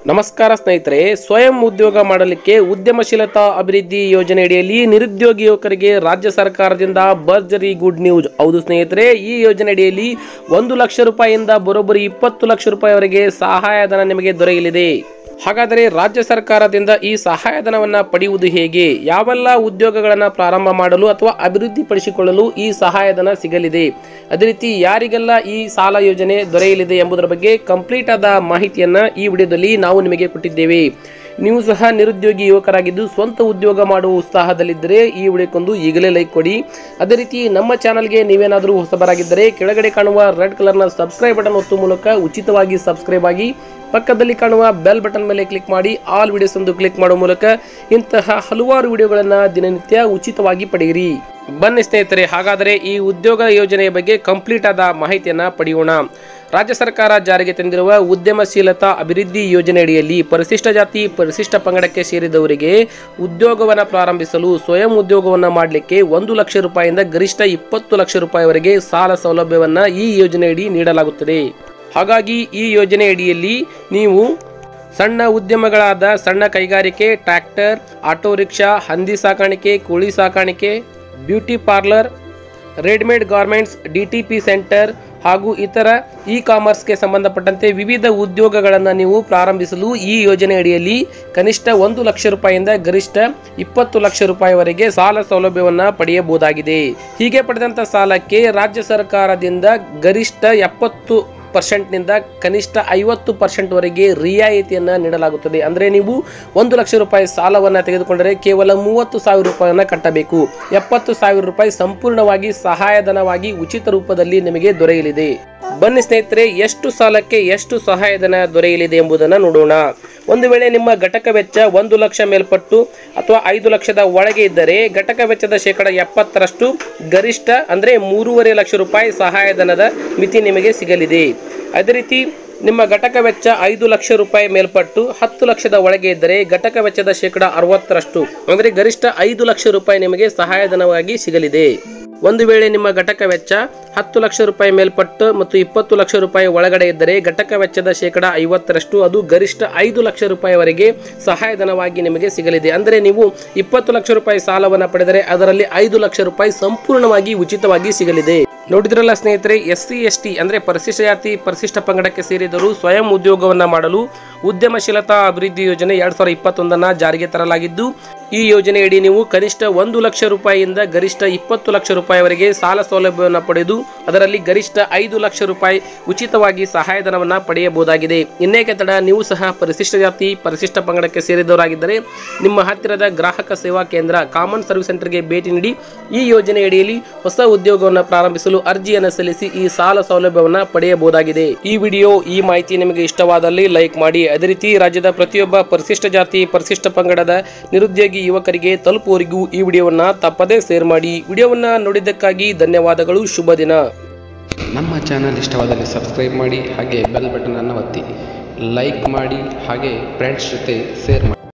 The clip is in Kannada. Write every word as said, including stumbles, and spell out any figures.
ನಮಸ್ಕಾರ ಸ್ನೇಹಿತರೆ, ಸ್ವಯಂ ಉದ್ಯೋಗ ಮಾಡಲಿಕ್ಕೆ ಉದ್ಯಮಶೀಲತಾ ಅಭಿವೃದ್ಧಿ ಯೋಜನೆ ಅಡಿಯಲ್ಲಿ ನಿರುದ್ಯೋಗಿ ಯುವಕರಿಗೆ ರಾಜ್ಯ ಸರ್ಕಾರದಿಂದ ಭರ್ಜರಿ ಗುಡ್ ನ್ಯೂಸ್. ಹೌದು ಸ್ನೇಹಿತರೆ, ಈ ಯೋಜನೆ ಅಡಿಯಲ್ಲಿ ಒಂದು ಲಕ್ಷ ರೂಪಾಯಿಯಿಂದ ಬರೋಬ್ಬರಿ ಇಪ್ಪತ್ತು ಲಕ್ಷ ರೂಪಾಯಿವರೆಗೆ ಸಹಾಯಧನ ನಿಮಗೆ ದೊರೆಯಲಿದೆ. ಹಾಗಾದರೆ ರಾಜ್ಯ ಸರ್ಕಾರದಿಂದ ಈ ಸಹಾಯಧನವನ್ನು ಪಡೆಯುವುದು ಹೇಗೆ, ಯಾವೆಲ್ಲ ಉದ್ಯೋಗಗಳನ್ನು ಪ್ರಾರಂಭ ಮಾಡಲು ಅಥವಾ ಅಭಿವೃದ್ಧಿಪಡಿಸಿಕೊಳ್ಳಲು ಈ ಸಹಾಯಧನ ಸಿಗಲಿದೆ, ಅದೇ ರೀತಿ ಯಾರಿಗೆಲ್ಲ ಈ ಸಾಲ ಯೋಜನೆ ದೊರೆಯಲಿದೆ ಎಂಬುದರ ಬಗ್ಗೆ ಕಂಪ್ಲೀಟ್ ಆದ ಮಾಹಿತಿಯನ್ನು ಈ ವಿಡಿಯೋದಲ್ಲಿ ನಾವು ನಿಮಗೆ ಕೊಟ್ಟಿದ್ದೇವೆ. ನೀವು ಸಹ ನಿರುದ್ಯೋಗಿ ಯುವಕರಾಗಿದ್ದು ಸ್ವಂತ ಉದ್ಯೋಗ ಮಾಡುವ ಉತ್ಸಾಹದಲ್ಲಿದ್ದರೆ ಈ ವಿಡಿಯೋಕ್ಕೊಂದು ಈಗಲೇ ಲೈಕ್ ಕೊಡಿ. ಅದೇ ರೀತಿ ನಮ್ಮ ಚಾನಲ್ಗೆ ನೀವೇನಾದರೂ ಹೊಸಬರಾಗಿದ್ದರೆ ಕೆಳಗಡೆ ಕಾಣುವ ರೆಡ್ ಕಲರ್ನ ಸಬ್ಸ್ಕ್ರೈಬ್ ಬಟನ್ ಒತ್ತುವ ಮೂಲಕ ಉಚಿತವಾಗಿ ಸಬ್ಸ್ಕ್ರೈಬ್ ಆಗಿ, ಪಕ್ಕದಲ್ಲಿ ಕಾಣುವ ಬೆಲ್ ಬಟನ್ ಮೇಲೆ ಕ್ಲಿಕ್ ಮಾಡಿ ಆಲ್ ವಿಡಿಯೋಸ್ ಎಂದು ಕ್ಲಿಕ್ ಮಾಡುವ ಮೂಲಕ ಇಂತಹ ಹಲವಾರು ವಿಡಿಯೋಗಳನ್ನು ದಿನನಿತ್ಯ ಉಚಿತವಾಗಿ ಪಡೆಯಿರಿ. ಬನ್ನಿ ಸ್ನೇಹಿತರೆ, ಹಾಗಾದರೆ ಈ ಉದ್ಯೋಗ ಯೋಜನೆಯ ಬಗ್ಗೆ ಕಂಪ್ಲೀಟ್ ಆದ ಮಾಹಿತಿಯನ್ನು ಪಡೆಯೋಣ. ರಾಜ್ಯ ಸರ್ಕಾರ ಜಾರಿಗೆ ತಂದಿರುವ ಉದ್ಯಮಶೀಲತಾ ಅಭಿವೃದ್ಧಿ ಯೋಜನೆ ಅಡಿಯಲ್ಲಿ ಪರಿಶಿಷ್ಟ ಜಾತಿ ಪರಿಶಿಷ್ಟ ಪಂಗಡಕ್ಕೆ ಸೇರಿದವರಿಗೆ ಉದ್ಯೋಗವನ್ನು ಪ್ರಾರಂಭಿಸಲು ಸ್ವಯಂ ಉದ್ಯೋಗವನ್ನು ಮಾಡಲಿಕ್ಕೆ ಒಂದು ಲಕ್ಷ ರೂಪಾಯಿಯಿಂದ ಗರಿಷ್ಠ ಇಪ್ಪತ್ತು ಲಕ್ಷ ರೂಪಾಯಿವರೆಗೆ ಸಾಲ ಸೌಲಭ್ಯವನ್ನು ಈ ಯೋಜನೆಯಡಿ ನೀಡಲಾಗುತ್ತದೆ. ಹಾಗಾಗಿ ಈ ಯೋಜನೆ ಅಡಿಯಲ್ಲಿ ನೀವು ಸಣ್ಣ ಉದ್ಯಮಗಳಾದ ಸಣ್ಣ ಕೈಗಾರಿಕೆ, ಟ್ರ್ಯಾಕ್ಟರ್, ಆಟೋ ರಿಕ್ಷಾ, ಹಂದಿ ಸಾಕಾಣಿಕೆ, ಕೋಳಿ ಸಾಕಾಣಿಕೆ, beauty parlour, readymade garments, D T P centre ಹಾಗೂ ಇತರ ಇ ಕಾಮರ್ಸ್ಗೆ ಸಂಬಂಧಪಟ್ಟಂತೆ ವಿವಿಧ ಉದ್ಯೋಗಗಳನ್ನು ನೀವು ಪ್ರಾರಂಭಿಸಲು ಈ ಯೋಜನೆ ಅಡಿಯಲ್ಲಿ ಕನಿಷ್ಠ ಒಂದು ಲಕ್ಷ ರೂಪಾಯಿಯಿಂದ ಗರಿಷ್ಠ ಇಪ್ಪತ್ತು ಲಕ್ಷ ರೂಪಾಯಿವರೆಗೆ ಸಾಲ ಸೌಲಭ್ಯವನ್ನು ಪಡೆಯಬಹುದಾಗಿದೆ. ಹೀಗೆ ಪಡೆದಂಥ ಸಾಲಕ್ಕೆ ರಾಜ್ಯ ಸರ್ಕಾರದಿಂದ ಗರಿಷ್ಠ ಎಪ್ಪತ್ತು ಪರ್ಸೆಂಟ್ನಿಂದ ಕನಿಷ್ಠ ಐವತ್ತು ಪರ್ಸೆಂಟ್ವರೆಗೆ ರಿಯಾಯಿತಿಯನ್ನು ನೀಡಲಾಗುತ್ತದೆ. ಅಂದರೆ ನೀವು ಒಂದು ಲಕ್ಷ ರೂಪಾಯಿ ಸಾಲವನ್ನು ತೆಗೆದುಕೊಂಡರೆ ಕೇವಲ ಮೂವತ್ತು ಸಾವಿರ ರೂಪಾಯಿಯನ್ನು ಕಟ್ಟಬೇಕು. ಎಪ್ಪತ್ತು ಸಾವಿರ ರೂಪಾಯಿ ಸಂಪೂರ್ಣವಾಗಿ ಸಹಾಯಧನವಾಗಿ ಉಚಿತ ರೂಪದಲ್ಲಿ ನಿಮಗೆ ದೊರೆಯಲಿದೆ. ಬನ್ನಿ ಸ್ನೇಹಿತರೆ, ಎಷ್ಟು ಸಾಲಕ್ಕೆ ಎಷ್ಟು ಸಹಾಯಧನ ದೊರೆಯಲಿದೆ ಎಂಬುದನ್ನು ನೋಡೋಣ. ಒಂದು ವೇಳೆ ನಿಮ್ಮ ಘಟಕ ವೆಚ್ಚ ಒಂದು ಲಕ್ಷ ಮೇಲ್ಪಟ್ಟು ಅಥವಾ ಐದು ಲಕ್ಷದ ಒಳಗೆ ಇದ್ದರೆ ಘಟಕ ವೆಚ್ಚದ ಶೇಕಡ ಎಪ್ಪತ್ತರಷ್ಟು ಗರಿಷ್ಠ ಅಂದರೆ ಮೂರುವರೆ ಲಕ್ಷ ರೂಪಾಯಿ ಸಹಾಯಧನದ ಮಿತಿ ನಿಮಗೆ ಸಿಗಲಿದೆ. ಅದೇ ರೀತಿ ನಿಮ್ಮ ಘಟಕ ವೆಚ್ಚ ಐದು ಲಕ್ಷ ರೂಪಾಯಿ ಮೇಲ್ಪಟ್ಟು ಹತ್ತು ಲಕ್ಷದ ಒಳಗೆ ಇದ್ದರೆ ಘಟಕ ವೆಚ್ಚದ ಶೇಕಡ ಅರವತ್ತರಷ್ಟು ಅಂದರೆ ಗರಿಷ್ಠ ಐದು ಲಕ್ಷ ರೂಪಾಯಿ ನಿಮಗೆ ಸಹಾಯಧನವಾಗಿ ಸಿಗಲಿದೆ. ಒಂದು ವೇಳೆ ನಿಮ್ಮ ಘಟಕ ವೆಚ್ಚ ಹತ್ತು ಲಕ್ಷ ರೂಪಾಯಿ ಮೇಲ್ಪಟ್ಟು ಮತ್ತು ಇಪ್ಪತ್ತು ಲಕ್ಷ ರೂಪಾಯಿ ಒಳಗಡೆ ಇದ್ದರೆ ಘಟಕ ವೆಚ್ಚದ ಶೇಕಡ ಐವತ್ತರಷ್ಟು ಅದು ಗರಿಷ್ಠ ಐದು ಲಕ್ಷ ರೂಪಾಯಿವರೆಗೆ ಸಹಾಯಧನವಾಗಿ ನಿಮಗೆ ಸಿಗಲಿದೆ. ಅಂದರೆ ನೀವು ಇಪ್ಪತ್ತು ಲಕ್ಷ ರೂಪಾಯಿ ಸಾಲವನ್ನು ಪಡೆದರೆ ಅದರಲ್ಲಿ ಐದು ಲಕ್ಷ ರೂಪಾಯಿ ಸಂಪೂರ್ಣವಾಗಿ ಉಚಿತವಾಗಿ ಸಿಗಲಿದೆ. ನೋಡಿದ್ರಲ್ಲ ಸ್ನೇಹಿತರೆ, ಎಸ್ ಸಿ ಎಸ್ ಟಿ ಅಂದರೆ ಪರಿಶಿಷ್ಟ ಜಾತಿ ಪರಿಶಿಷ್ಟ ಪಂಗಡಕ್ಕೆ ಸೇರಿದವರು ಸ್ವಯಂ ಉದ್ಯೋಗವನ್ನು ಮಾಡಲು ಉದ್ಯಮಶೀಲತಾ ಅಭಿವೃದ್ಧಿ ಯೋಜನೆ ಎರಡ್ ಸಾವಿರದ ಇಪ್ಪತ್ತೊಂದನ್ನು ಜಾರಿಗೆ ತರಲಾಗಿದ್ದು, ಈ ಯೋಜನೆಯಡಿ ನೀವು ಕನಿಷ್ಠ ಒಂದು ಲಕ್ಷ ರೂಪಾಯಿಯಿಂದ ಗರಿಷ್ಠ ಇಪ್ಪತ್ತು ಲಕ್ಷ ರೂಪಾಯಿವರೆಗೆ ಸಾಲ ಸೌಲಭ್ಯವನ್ನು ಪಡೆದು ಅದರಲ್ಲಿ ಗರಿಷ್ಠ ಐದು ಲಕ್ಷ ರೂಪಾಯಿ ಉಚಿತವಾಗಿ ಸಹಾಯಧನವನ್ನು ಪಡೆಯಬಹುದಾಗಿದೆ. ಇನ್ನೇಕೆ ತಡ, ನೀವು ಸಹ ಪರಿಶಿಷ್ಟ ಜಾತಿ ಪರಿಶಿಷ್ಟ ಪಂಗಡಕ್ಕೆ ಸೇರಿದವರಾಗಿದ್ದರೆ ನಿಮ್ಮ ಹತ್ತಿರದ ಗ್ರಾಹಕ ಸೇವಾ ಕೇಂದ್ರ ಕಾಮನ್ ಸರ್ವಿಸ್ ಸೆಂಟರ್ಗೆ ಭೇಟಿ ನೀಡಿ ಈ ಯೋಜನೆಯಡಿಯಲ್ಲಿ ಹೊಸ ಉದ್ಯೋಗವನ್ನು ಪ್ರಾರಂಭಿಸಲು ಅರ್ಜಿಯನ್ನು ಸಲ್ಲಿಸಿ ಈ ಸಾಲ ಸೌಲಭ್ಯವನ್ನು ಪಡೆಯಬಹುದಾಗಿದೆ. ಈ ವಿಡಿಯೋ ಈ ಮಾಹಿತಿ ನಿಮಗೆ ಇಷ್ಟವಾದಲ್ಲಿ ಲೈಕ್ ಮಾಡಿ. ಅದೇ ರೀತಿ ರಾಜ್ಯದ ಪ್ರತಿಯೊಬ್ಬ ಪರಿಶಿಷ್ಟ ಜಾತಿ ಪರಿಶಿಷ್ಟ ಪಂಗಡದ ನಿರುದ್ಯೋಗಿ ಯುವಕರಿಗೆ ತಲುಪುವವರೆಗೂ ಈ ವಿಡಿಯೋವನ್ನು ತಪ್ಪದೇ ಶೇರ್ ಮಾಡಿ. ವಿಡಿಯೋವನ್ನು ನೋಡಿದ್ದಕ್ಕಾಗಿ ಧನ್ಯವಾದಗಳು. ಶುಭ ದಿನ. ನಮ್ಮ ಚಾನಲ್ ಇಷ್ಟವಾದಲ್ಲಿ ಸಬ್ಸ್ಕ್ರೈಬ್ ಮಾಡಿ, ಹಾಗೆ ಬೆಲ್ ಬಟನ್ ಅನ್ನು ಒತ್ತಿ, ಲೈಕ್ ಮಾಡಿ, ಹಾಗೆ ಫ್ರೆಂಡ್ಸ್ ಜೊತೆ ಶೇರ್ ಮಾಡಿ.